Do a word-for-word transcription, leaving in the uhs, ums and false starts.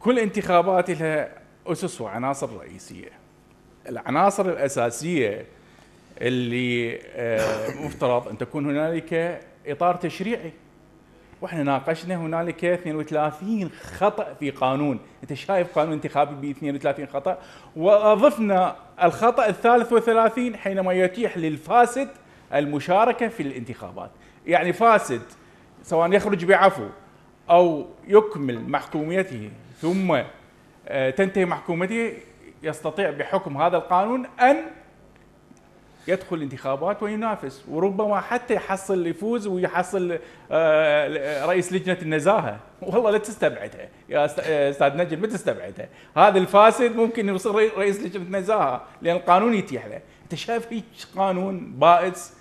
كل انتخابات لها أسس وعناصر رئيسية. العناصر الأساسية اللي مفترض أن تكون هنالك إطار تشريعي، واحنا ناقشنا هنالك اثنين وثلاثين خطأ في قانون، انت شايف قانون انتخابي ب اثنين وثلاثين خطأ، واضفنا الخطأ الثالث والثلاثين حينما يتيح للفاسد المشاركة في الانتخابات. يعني فاسد سواء يخرج بعفو او يكمل محكوميته ثم تنتهي محكومته يستطيع بحكم هذا القانون ان يدخل الانتخابات وينافس، وربما حتى يحصل يفوز ويحصل رئيس لجنة النزاهة. والله لا تستبعدها يا استاذ نجم، ما تستبعدها. هذا الفاسد ممكن يصير رئيس لجنة النزاهة لان القانون يتيح له. انت شايف هيك قانون بائس